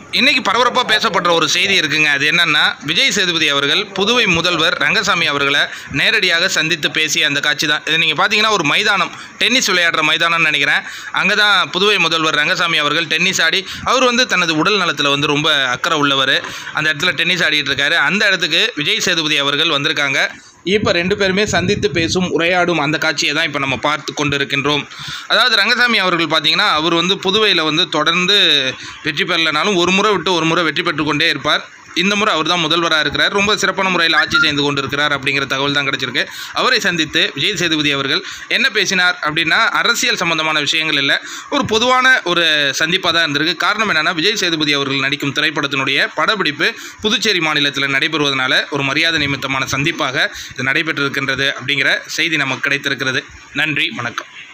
இன்னைக்கு பரபரப்பாக பேசப்படுற ஒரு செய்தி இருக்குங்க. அது என்னன்னா, விஜய் சேதுபதி அவர்கள் புதுவை முதல்வர் ரங்கசாமி அவர்களை நேரடியாக சந்தித்து பேசிய அந்த காட்சி தான். இது நீங்கள் பார்த்தீங்கன்னா ஒரு மைதானம், டென்னிஸ் விளையாடுற மைதானம்னு நினைக்கிறேன். அங்கே தான் புதுவை முதல்வர் ரங்கசாமி அவர்கள் டென்னிஸ் ஆடி, அவர் தனது உடல் நலத்தில் ரொம்ப அக்கறை உள்ளவர். அந்த இடத்துல டென்னிஸ் ஆடிட்டு இருக்காரு. அந்த இடத்துக்கு விஜய் சேதுபதி அவர்கள் வந்திருக்காங்க. இப்போ 2 பேருமே சந்தித்து பேசும், உரையாடும் அந்த காட்சியை தான் இப்போ நம்ம பார்த்து கொண்டு இருக்கின்றோம். அதாவது ரங்கசாமி அவர்கள் பார்த்தீங்கன்னா, அவர் புதுவையில் தொடர்ந்து வெற்றி பெறலைனாலும் ஒரு முறை விட்டு ஒரு முறை வெற்றி பெற்றுக்கொண்டே இருப்பார். இந்த முறை அவர் தான் முதல்வராக இருக்கிறார். ரொம்ப சிறப்பான முறையில் ஆட்சி செய்து கொண்டிருக்கிறார் அப்படிங்கிற தகவல் தான் கிடைச்சிருக்கு. அவரை சந்தித்து விஜய் சேதுபதி அவர்கள் என்ன பேசினார் அப்படின்னா, அரசியல் சம்பந்தமான விஷயங்கள் இல்லை, ஒரு பொதுவான ஒரு சந்திப்பாக தான் இருந்திருக்கு. காரணம் என்னென்னா, விஜய் சேதுபதி அவர்கள் நடிக்கும் திரைப்படத்தினுடைய படப்பிடிப்பு புதுச்சேரி மாநிலத்தில் நடைபெறுவதனால ஒரு மரியாதை நிமித்தமான சந்திப்பாக இது நடைபெற்றிருக்கின்றது அப்படிங்கிற செய்தி நமக்கு கிடைத்திருக்கிறது. நன்றி, வணக்கம்.